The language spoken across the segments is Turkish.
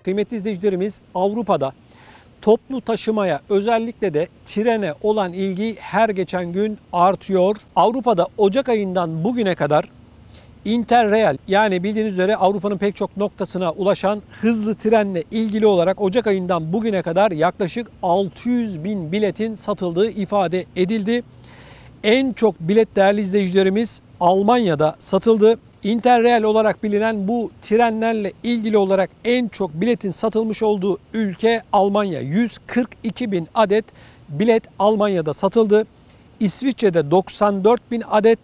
Kıymetli izleyicilerimiz, Avrupa'da toplu taşımaya, özellikle de trene olan ilgi her geçen gün artıyor. Avrupa'da Ocak ayından bugüne kadar Interrail, yani bildiğiniz üzere Avrupa'nın pek çok noktasına ulaşan hızlı trenle ilgili olarak Ocak ayından bugüne kadar yaklaşık 600 bin biletin satıldığı ifade edildi. En çok bilet, değerli izleyicilerimiz, Almanya'da satıldı. Interrail olarak bilinen bu trenlerle ilgili olarak en çok biletin satılmış olduğu ülke Almanya. 142 bin adet bilet Almanya'da satıldı. İsviçre'de 94 bin adet,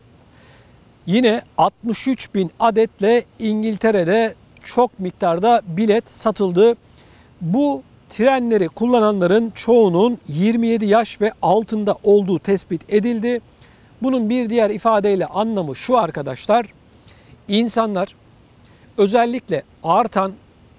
yine 63 bin adetle İngiltere'de çok miktarda bilet satıldı. Bu trenleri kullananların çoğunun 27 yaş ve altında olduğu tespit edildi. Bunun bir diğer ifadeyle anlamı şu arkadaşlar: İnsanlar özellikle artan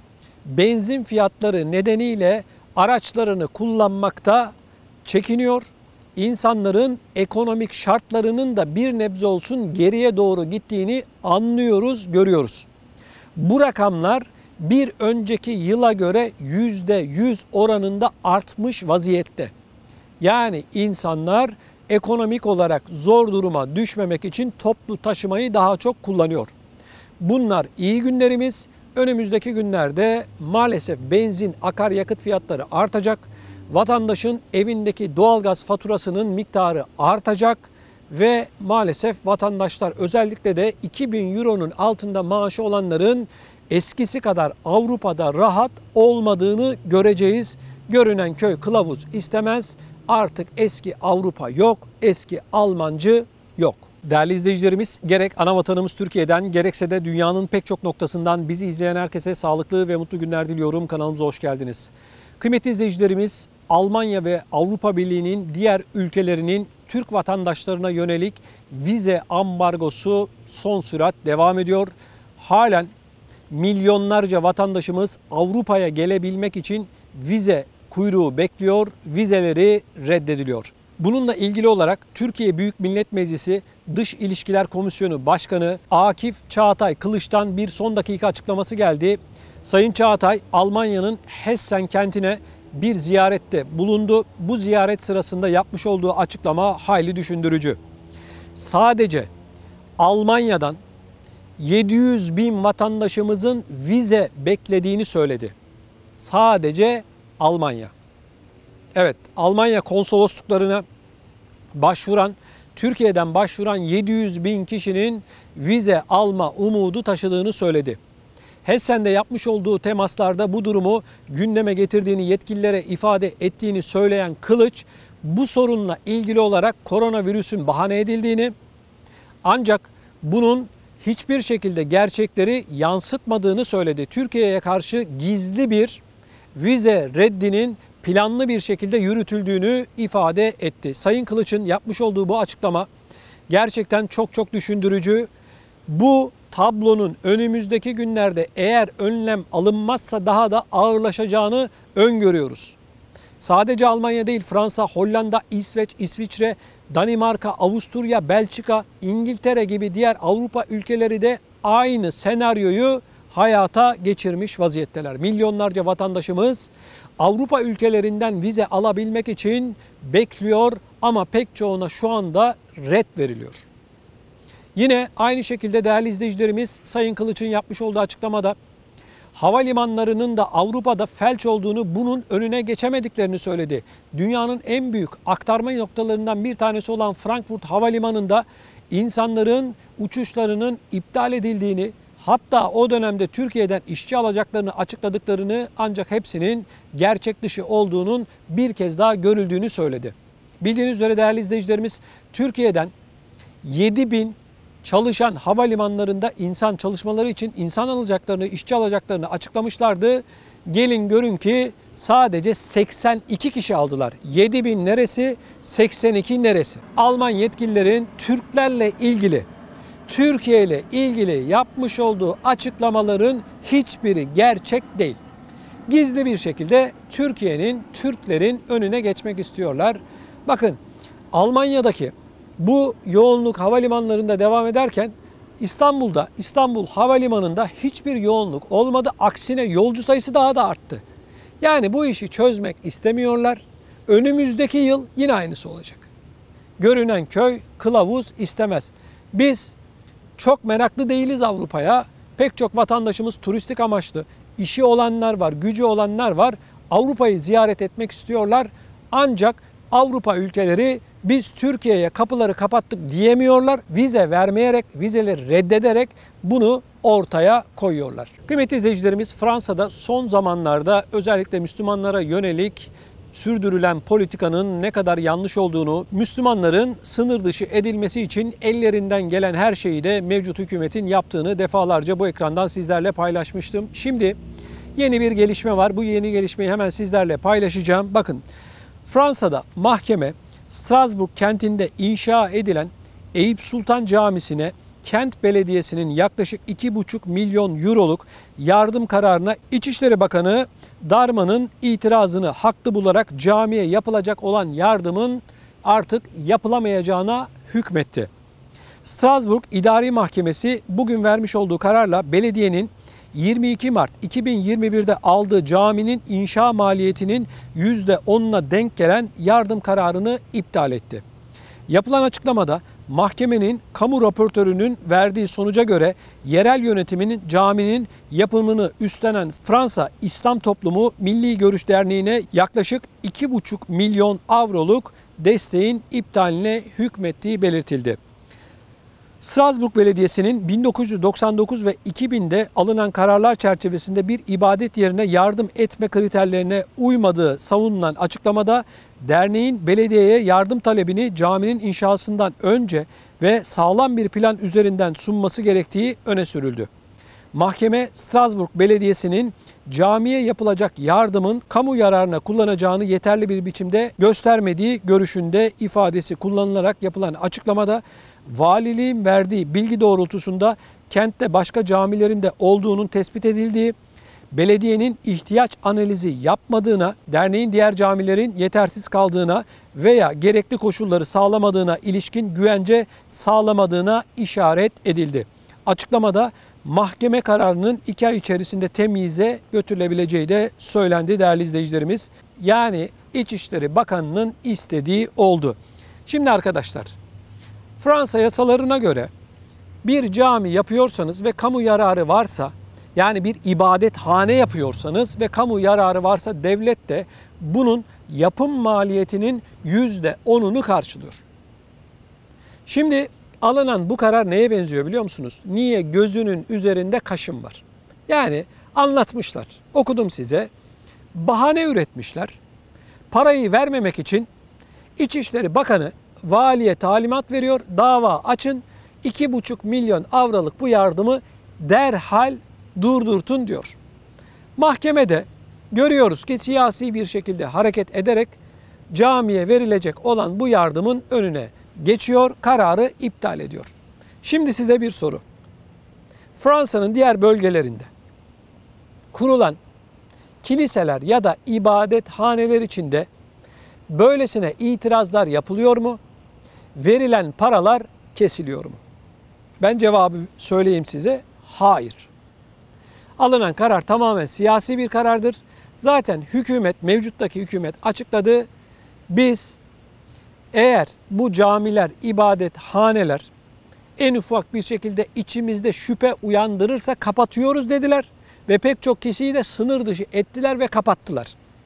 benzin fiyatları nedeniyle araçlarını kullanmakta çekiniyor. İnsanların ekonomik şartlarının da bir nebze olsun geriye doğru gittiğini anlıyoruz, görüyoruz. Bu rakamlar bir önceki yıla göre %100 oranında artmış vaziyette. Yani insanlar ekonomik olarak zor duruma düşmemek için toplu taşımayı daha çok kullanıyor. Bunlar iyi günlerimiz. Önümüzdeki günlerde maalesef benzin, akaryakıt fiyatları artacak. Vatandaşın evindeki doğalgaz faturasının miktarı artacak ve maalesef vatandaşlar, özellikle de 2000 euronun altında maaşı olanların eskisi kadar Avrupa'da rahat olmadığını göreceğiz. Görünen köy kılavuz istemez. Artık eski Avrupa yok, eski Almancı yok. Değerli izleyicilerimiz, gerek ana vatanımız Türkiye'den gerekse de dünyanın pek çok noktasından bizi izleyen herkese sağlıklı ve mutlu günler diliyorum. Kanalımıza hoş geldiniz. Kıymetli izleyicilerimiz, Almanya ve Avrupa Birliği'nin diğer ülkelerinin Türk vatandaşlarına yönelik vize ambargosu son sürat devam ediyor. Halen milyonlarca vatandaşımız Avrupa'ya gelebilmek için vize kuyruğu bekliyor, vizeleri reddediliyor. Bununla ilgili olarak Türkiye Büyük Millet Meclisi Dış İlişkiler Komisyonu Başkanı Akif Çağatay Kılıç'tan bir son dakika açıklaması geldi. Sayın Çağatay, Almanya'nın Hessen kentine bir ziyarette bulundu. Bu ziyaret sırasında yapmış olduğu açıklama hayli düşündürücü. Sadece Almanya'dan 700 bin vatandaşımızın vize beklediğini söyledi. Sadece Almanya. Evet, Almanya konsolosluklarına başvuran, Türkiye'den başvuran 700 bin kişinin vize alma umudu taşıdığını söyledi. Hessen'de yapmış olduğu temaslarda bu durumu gündeme getirdiğini, yetkililere ifade ettiğini söyleyen Kılıç, bu sorunla ilgili olarak koronavirüsün bahane edildiğini, ancak bunun hiçbir şekilde gerçekleri yansıtmadığını söyledi. Türkiye'ye karşı gizli bir vize reddinin planlı bir şekilde yürütüldüğünü ifade etti. Sayın Kılıç'ın yapmış olduğu bu açıklama gerçekten çok düşündürücü. Bu tablonun önümüzdeki günlerde eğer önlem alınmazsa daha da ağırlaşacağını öngörüyoruz. Sadece Almanya değil, Fransa, Hollanda, İsveç, İsviçre, Danimarka, Avusturya, Belçika, İngiltere gibi diğer Avrupa ülkeleri de aynı senaryoyu hayata geçirmiş vaziyetteler. Milyonlarca vatandaşımız Avrupa ülkelerinden vize alabilmek için bekliyor ama pek çoğuna şu anda red veriliyor. Yine aynı şekilde değerli izleyicilerimiz, Sayın Kılıç'ın yapmış olduğu açıklamada havalimanlarının da Avrupa'da felç olduğunu, bunun önüne geçemediklerini söyledi. Dünyanın en büyük aktarma noktalarından bir tanesi olan Frankfurt Havalimanı'nda insanların uçuşlarının iptal edildiğini, hatta o dönemde Türkiye'den işçi alacaklarını açıkladıklarını, ancak hepsinin gerçek dışı olduğunun bir kez daha görüldüğünü söyledi. Bildiğiniz üzere değerli izleyicilerimiz, Türkiye'den 7 bin çalışan havalimanlarında insan çalışmaları için insan alacaklarını, işçi alacaklarını açıklamışlardı. Gelin görün ki sadece 82 kişi aldılar. 7 bin neresi, 82 neresi? Alman yetkililerin Türklerle ilgili, Türkiye ile ilgili yapmış olduğu açıklamaların hiçbiri gerçek değil. Gizli bir şekilde Türkiye'nin, Türklerin önüne geçmek istiyorlar. Bakın, Almanya'daki bu yoğunluk havalimanlarında devam ederken İstanbul'da, İstanbul Havalimanı'nda hiçbir yoğunluk olmadı. Aksine yolcu sayısı daha da arttı. Yani bu işi çözmek istemiyorlar. Önümüzdeki yıl yine aynısı olacak. Görünen köy kılavuz istemez. Biz çok meraklı değiliz Avrupa'ya. Pek çok vatandaşımız turistik amaçlı. İşi olanlar var, gücü olanlar var. Avrupa'yı ziyaret etmek istiyorlar. Ancak Avrupa ülkeleri biz Türkiye'ye kapıları kapattık diyemiyorlar. Vize vermeyerek, vizeleri reddederek bunu ortaya koyuyorlar. Kıymetli izleyicilerimiz, Fransa'da son zamanlarda özellikle Müslümanlara yönelik sürdürülen politikanın ne kadar yanlış olduğunu, Müslümanların sınır dışı edilmesi için ellerinden gelen her şeyi de mevcut hükümetin yaptığını defalarca bu ekrandan sizlerle paylaşmıştım. Şimdi yeni bir gelişme var. Bu yeni gelişmeyi hemen sizlerle paylaşacağım. Bakın, Fransa'da mahkeme Strasbourg kentinde inşa edilen Eyüp Sultan Camisi'ne kent belediyesinin yaklaşık 2,5 milyon euroluk yardım kararına İçişleri Bakanı Darmanin'in itirazını haklı bularak camiye yapılacak olan yardımın artık yapılamayacağına hükmetti. Strasbourg İdari Mahkemesi bugün vermiş olduğu kararla belediyenin 22 Mart 2021'de aldığı caminin inşa maliyetinin %10'una denk gelen yardım kararını iptal etti. Yapılan açıklamada mahkemenin kamu raportörünün verdiği sonuca göre yerel yönetiminin caminin yapımını üstlenen Fransa İslam Toplumu Milli Görüş Derneği'ne yaklaşık 2,5 milyon avroluk desteğin iptaline hükmettiği belirtildi. Strasbourg Belediyesi'nin 1999 ve 2000'de alınan kararlar çerçevesinde bir ibadet yerine yardım etme kriterlerine uymadığı savunulan açıklamada derneğin belediyeye yardım talebini caminin inşasından önce ve sağlam bir plan üzerinden sunması gerektiği öne sürüldü. Mahkeme Strasbourg Belediyesi'nin camiye yapılacak yardımın kamu yararına kullanacağını yeterli bir biçimde göstermediği görüşünde ifadesi kullanılarak yapılan açıklamada valiliğin verdiği bilgi doğrultusunda kentte başka camilerin de olduğunun tespit edildiği, belediyenin ihtiyaç analizi yapmadığına, derneğin diğer camilerin yetersiz kaldığına veya gerekli koşulları sağlamadığına ilişkin güvence sağlamadığına işaret edildi. Açıklamada mahkeme kararının 2 ay içerisinde temyize götürülebileceği de söylendi değerli izleyicilerimiz. Yani İçişleri Bakanı'nın istediği oldu. Şimdi arkadaşlar, Fransa yasalarına göre bir cami yapıyorsanız ve kamu yararı varsa, yani bir ibadethane yapıyorsanız ve kamu yararı varsa devlet de bunun yapım maliyetinin %10'unu karşılıyor. Şimdi alınan bu karar neye benziyor biliyor musunuz? Niye gözünün üzerinde kaşım var? Yani anlatmışlar, okudum size, bahane üretmişler. Parayı vermemek için İçişleri Bakanı valiye talimat veriyor, dava açın, 2,5 milyon avroluk bu yardımı derhal durdurtun diyor. Mahkemede görüyoruz ki siyasi bir şekilde hareket ederek camiye verilecek olan bu yardımın önüne geçiyor, kararı iptal ediyor. Şimdi size bir soru. Fransa'nın diğer bölgelerinde kurulan kiliseler ya da ibadethaneler içinde böylesine itirazlar yapılıyor mu? Verilen paralar kesiliyor mu? Ben cevabı söyleyeyim size. Hayır. Alınan karar tamamen siyasi bir karardır. Zaten hükümet, mevcuttaki hükümet açıkladı. Biz eğer bu camiler, ibadethaneler en ufak bir şekilde içimizde şüphe uyandırırsa kapatıyoruz dediler. Ve pek çok kişiyi de sınır dışı ettiler ve kapattılar.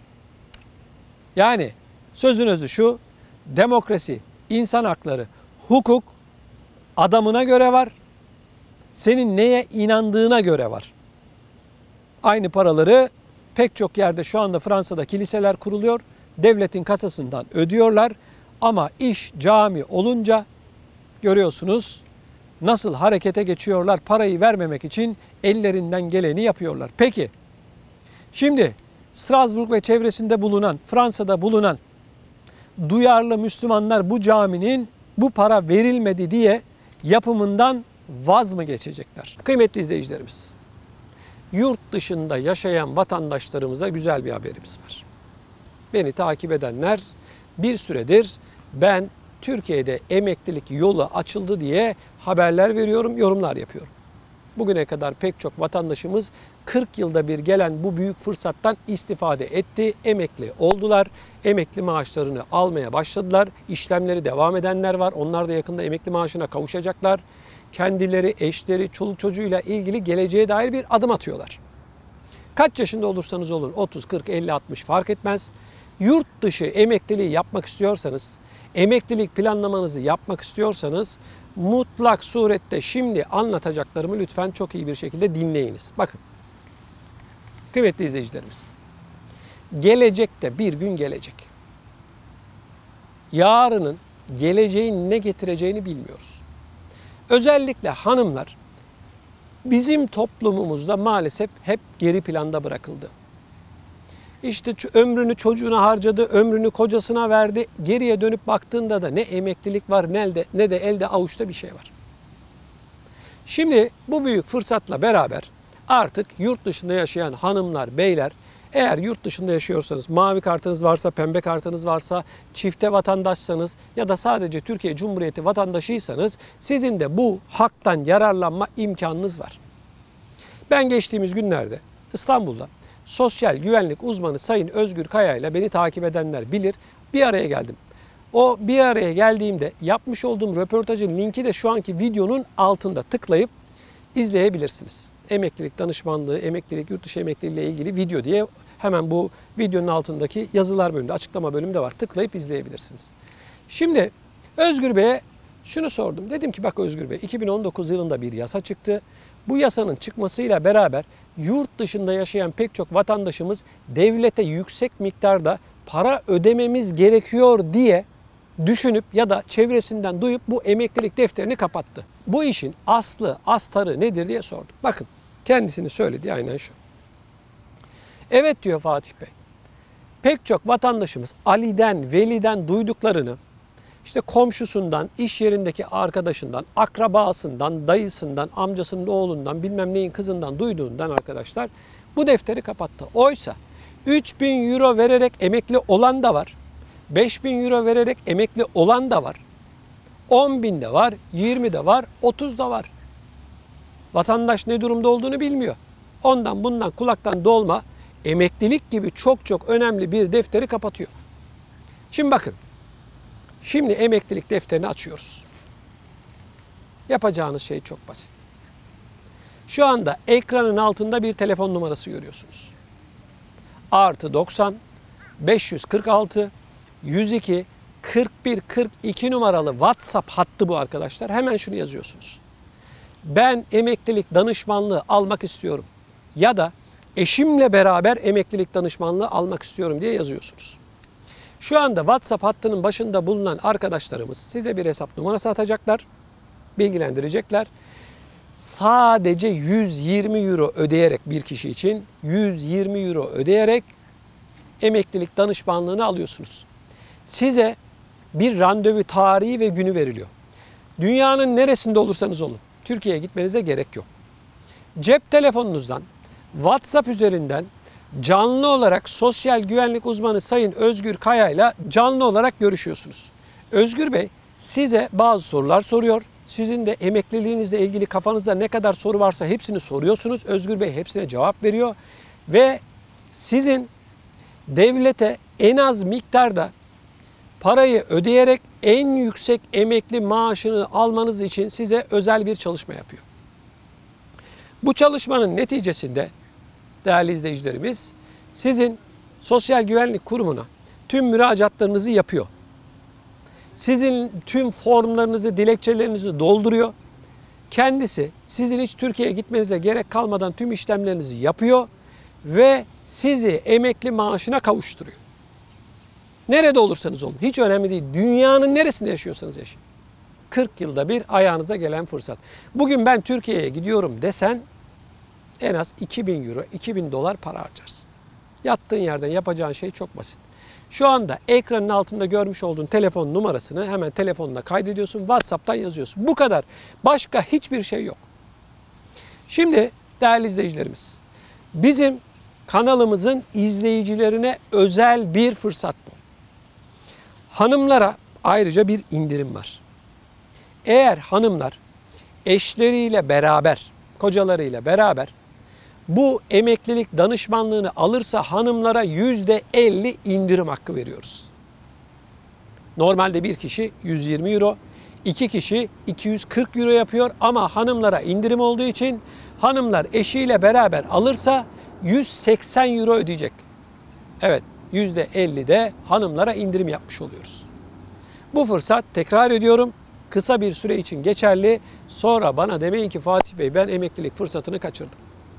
Yani sözün özü şu: demokrasi, insan hakları, hukuk adamına göre var. Senin neye inandığına göre var. Aynı paraları pek çok yerde şu anda Fransa'da kiliseler kuruluyor. Devletin kasasından ödüyorlar. Ama iş cami olunca görüyorsunuz nasıl harekete geçiyorlar. Parayı vermemek için ellerinden geleni yapıyorlar. Peki, şimdi Strasbourg ve çevresinde bulunan, Fransa'da bulunan duyarlı Müslümanlar bu caminin bu para verilmedi diye yapımından vaz mı geçecekler? Kıymetli izleyicilerimiz, yurt dışında yaşayan vatandaşlarımıza güzel bir haberimiz var. Beni takip edenler bir süredir ben Türkiye'de emeklilik yolu açıldı diye haberler veriyorum, yorumlar yapıyorum. Bugüne kadar pek çok vatandaşımız 40 yılda bir gelen bu büyük fırsattan istifade etti, emekli oldular, emekli maaşlarını almaya başladılar. İşlemleri devam edenler var, onlar da yakında emekli maaşına kavuşacaklar. Kendileri, eşleri, çoluk çocuğuyla ilgili geleceğe dair bir adım atıyorlar. Kaç yaşında olursanız olun, 30, 40, 50, 60 fark etmez. Yurt dışı emekliliği yapmak istiyorsanız, emeklilik planlamanızı yapmak istiyorsanız mutlak surette şimdi anlatacaklarımı lütfen çok iyi bir şekilde dinleyiniz. Bakın, kıymetli izleyicilerimiz, gelecekte bir gün gelecek. Yarının, geleceğin ne getireceğini bilmiyoruz. Özellikle hanımlar bizim toplumumuzda maalesef hep geri planda bırakıldı. İşte ömrünü çocuğuna harcadı, ömrünü kocasına verdi. Geriye dönüp baktığında da ne emeklilik var ne de elde avuçta bir şey var. Şimdi bu büyük fırsatla beraber artık yurt dışında yaşayan hanımlar, beyler, eğer yurt dışında yaşıyorsanız, mavi kartınız varsa, pembe kartınız varsa, çifte vatandaşsanız ya da sadece Türkiye Cumhuriyeti vatandaşıysanız sizin de bu haktan yararlanma imkanınız var. Ben geçtiğimiz günlerde İstanbul'da sosyal güvenlik uzmanı Sayın Özgür Kaya ile beni takip edenler bilir, bir araya geldim. O bir araya geldiğimde yapmış olduğum röportajın linki de şu anki videonun altında, tıklayıp izleyebilirsiniz. Emeklilik danışmanlığı, emeklilik, yurt dışı emekliliği ile ilgili video diye hemen bu videonun altındaki yazılar bölümünde, açıklama bölümünde var. Tıklayıp izleyebilirsiniz. Şimdi Özgür Bey'e şunu sordum. Dedim ki bak Özgür Bey, 2019 yılında bir yasa çıktı. Bu yasanın çıkmasıyla beraber yurt dışında yaşayan pek çok vatandaşımız devlete yüksek miktarda para ödememiz gerekiyor diye düşünüp ya da çevresinden duyup bu emeklilik defterini kapattı. Bu işin aslı, astarı nedir diye sordum. Bakın kendisini söyledi aynen şu. Evet diyor Fatih Bey. Pek çok vatandaşımız Ali'den, Veli'den duyduklarını işte komşusundan, iş yerindeki arkadaşından, akrabasından, dayısından, amcasının oğlundan, bilmem neyin kızından duyduğundan arkadaşlar bu defteri kapattı. Oysa 3.000 euro vererek emekli olan da var. 5.000 euro vererek emekli olan da var. 10.000 de var, 20 de var, 30 da var. Vatandaş ne durumda olduğunu bilmiyor. Ondan bundan kulaktan dolma emeklilik gibi çok çok önemli bir defteri kapatıyor. Şimdi bakın. Şimdi emeklilik defterini açıyoruz. Yapacağınız şey çok basit. Şu anda ekranın altında bir telefon numarası görüyorsunuz. +90 546 102 41 42 numaralı WhatsApp hattı bu arkadaşlar. Hemen şunu yazıyorsunuz. Ben emeklilik danışmanlığı almak istiyorum. Ya da eşimle beraber emeklilik danışmanlığı almak istiyorum diye yazıyorsunuz. Şu anda WhatsApp hattının başında bulunan arkadaşlarımız size bir hesap numarası atacaklar, bilgilendirecekler. Sadece 120 euro ödeyerek bir kişi için 120 euro ödeyerek emeklilik danışmanlığını alıyorsunuz. Size bir randevu tarihi ve günü veriliyor. Dünyanın neresinde olursanız olun, Türkiye'ye gitmenize gerek yok. Cep telefonunuzdan, WhatsApp üzerinden canlı olarak sosyal güvenlik uzmanı Sayın Özgür Kaya ile canlı olarak görüşüyorsunuz. Özgür Bey size bazı sorular soruyor. Sizin de emekliliğinizle ilgili kafanızda ne kadar soru varsa hepsini soruyorsunuz. Özgür Bey hepsine cevap veriyor. Ve sizin devlete en az miktarda parayı ödeyerek en yüksek emekli maaşını almanız için size özel bir çalışma yapıyor. Bu çalışmanın neticesinde değerli izleyicilerimiz, sizin Sosyal Güvenlik Kurumu'na tüm müracaatlarınızı yapıyor. Sizin tüm formlarınızı, dilekçelerinizi dolduruyor. Kendisi sizin hiç Türkiye'ye gitmenize gerek kalmadan tüm işlemlerinizi yapıyor ve sizi emekli maaşına kavuşturuyor. Nerede olursanız olun, hiç önemli değil. Dünyanın neresinde yaşıyorsanız yaşayın. 40 yılda bir ayağınıza gelen fırsat. Bugün ben Türkiye'ye gidiyorum desen en az 2.000 euro, 2.000 dolar para harcarsın. Yattığın yerden yapacağın şey çok basit. Şu anda ekranın altında görmüş olduğun telefon numarasını hemen telefonuna kaydediyorsun. WhatsApp'tan yazıyorsun. Bu kadar. Başka hiçbir şey yok. Şimdi değerli izleyicilerimiz, bizim kanalımızın izleyicilerine özel bir fırsat bu. Hanımlara ayrıca bir indirim var. Eğer hanımlar eşleriyle beraber, kocalarıyla beraber bu emeklilik danışmanlığını alırsa hanımlara %50 indirim hakkı veriyoruz. Normalde bir kişi 120 euro, iki kişi 240 euro yapıyor ama hanımlara indirim olduğu için hanımlar eşiyle beraber alırsa 180 euro ödeyecek. Evet, %50 de hanımlara indirim yapmış oluyoruz. Bu fırsat, tekrar ediyorum, kısa bir süre için geçerli. Sonra bana demeyin ki Fatih Bey ben emeklilik fırsatını kaçırdım.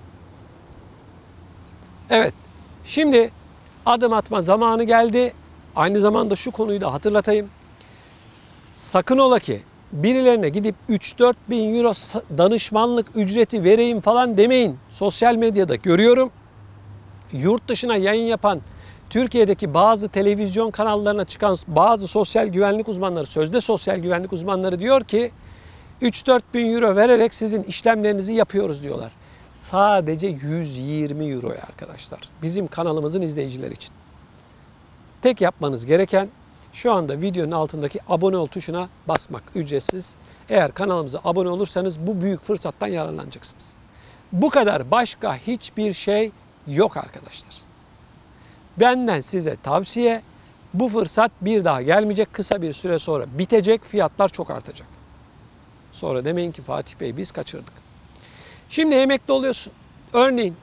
Evet, şimdi adım atma zamanı geldi. Aynı zamanda şu konuyu da hatırlatayım. Sakın ola ki birilerine gidip 3-4 bin euro danışmanlık ücreti vereyim falan demeyin. Sosyal medyada görüyorum. Yurt dışına yayın yapan Türkiye'deki bazı televizyon kanallarına çıkan bazı sosyal güvenlik uzmanları, sözde sosyal güvenlik uzmanları diyor ki 3-4 bin euro vererek sizin işlemlerinizi yapıyoruz diyorlar. Sadece 120 euroya arkadaşlar. Bizim kanalımızın izleyicileri için. Tek yapmanız gereken şu anda videonun altındaki abone ol tuşuna basmak, ücretsiz. Eğer kanalımıza abone olursanız bu büyük fırsattan yararlanacaksınız. Bu kadar, başka hiçbir şey yok arkadaşlar. Benden size tavsiye, bu fırsat bir daha gelmeyecek, kısa bir süre sonra bitecek, fiyatlar çok artacak. Sonra demeyin ki Fatih Bey biz kaçırdık. Şimdi emekli oluyorsun. Örneğin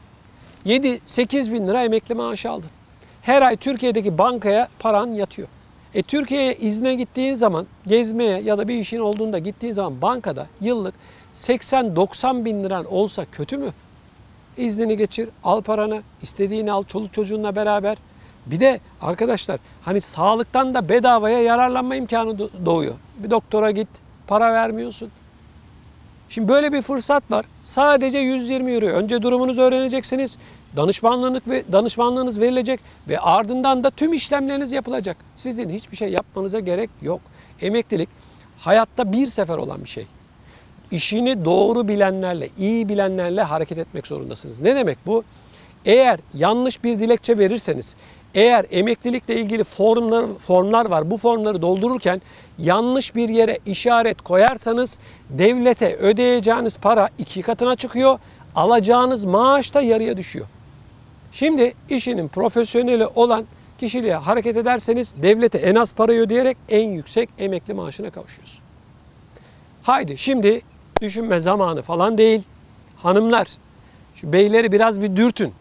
7-8 bin lira emekli maaşı aldın. Her ay Türkiye'deki bankaya paran yatıyor. Türkiye'ye izne gittiğin zaman, gezmeye ya da bir işin olduğunda gittiğin zaman bankada yıllık 80-90 bin liran olsa kötü mü? İznini geçir, al paranı, istediğini al, çoluk çocuğunla beraber. Bir de arkadaşlar hani sağlıktan da bedavaya yararlanma imkanı doğuyor. Bir doktora git, para vermiyorsun. Şimdi böyle bir fırsat var. Sadece 120 euro. Önce durumunuzu öğreneceksiniz. Danışmanlığınız verilecek ve ardından da tüm işlemleriniz yapılacak. Sizin hiçbir şey yapmanıza gerek yok. Emeklilik hayatta bir sefer olan bir şey. İşini doğru bilenlerle, iyi bilenlerle hareket etmek zorundasınız. Ne demek bu? Eğer yanlış bir dilekçe verirseniz, eğer emeklilikle ilgili formlar var, bu formları doldururken yanlış bir yere işaret koyarsanız devlete ödeyeceğiniz para 2 katına çıkıyor, alacağınız maaş da yarıya düşüyor. Şimdi işinin profesyoneli olan kişiliğe hareket ederseniz devlete en az parayı ödeyerek en yüksek emekli maaşına kavuşuyorsun. Haydi şimdi düşünme zamanı falan değil. Hanımlar, şu beyleri biraz bir dürtün.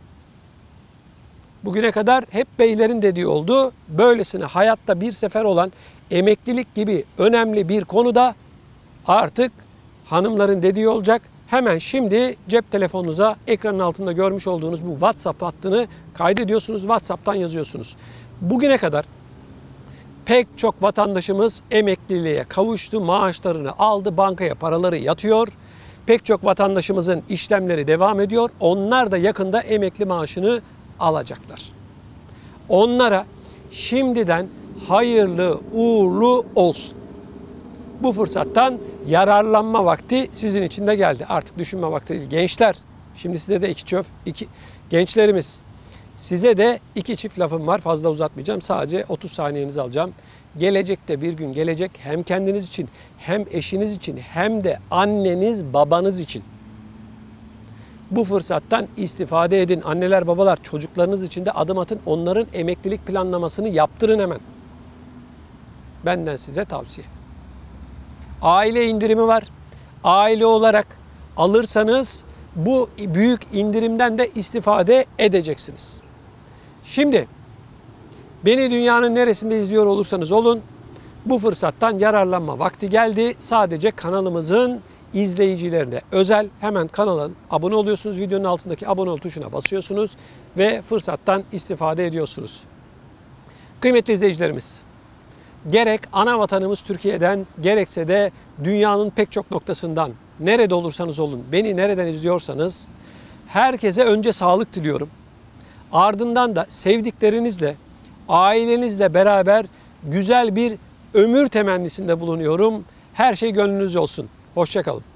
Bugüne kadar hep beylerin dediği oldu. Böylesine hayatta bir sefer olan emeklilik gibi önemli bir konuda artık hanımların dediği olacak. Hemen şimdi cep telefonunuza ekranın altında görmüş olduğunuz bu WhatsApp hattını kaydediyorsunuz. WhatsApp'tan yazıyorsunuz. Bugüne kadar pek çok vatandaşımız emekliliğe kavuştu, maaşlarını aldı, bankaya paraları yatıyor. Pek çok vatandaşımızın işlemleri devam ediyor. Onlar da yakında emekli maaşını alacaklar. Onlara şimdiden hayırlı uğurlu olsun. Bu fırsattan yararlanma vakti sizin için de geldi. Artık düşünme vakti değil. Gençler, şimdi size de gençlerimiz, size de 2 çift lafım var. Fazla uzatmayacağım. Sadece 30 saniyenizi alacağım. Gelecekte bir gün gelecek hem kendiniz için, hem eşiniz için, hem de anneniz, babanız için. Bu fırsattan istifade edin. Anneler, babalar, çocuklarınız için de adım atın. Onların emeklilik planlamasını yaptırın hemen. Benden size tavsiye. Aile indirimi var. Aile olarak alırsanız bu büyük indirimden de istifade edeceksiniz. Şimdi beni dünyanın neresinde izliyor olursanız olun, bu fırsattan yararlanma vakti geldi. Sadece kanalımızın izleyicilerine özel, hemen kanala abone oluyorsunuz. Videonun altındaki abone ol tuşuna basıyorsunuz ve fırsattan istifade ediyorsunuz. Kıymetli izleyicilerimiz, gerek ana vatanımız Türkiye'den, gerekse de dünyanın pek çok noktasından, nerede olursanız olun, beni nereden izliyorsanız herkese önce sağlık diliyorum. Ardından da sevdiklerinizle, ailenizle beraber güzel bir ömür temennisinde bulunuyorum. Her şey gönlünüzce olsun. Hoşça kalın.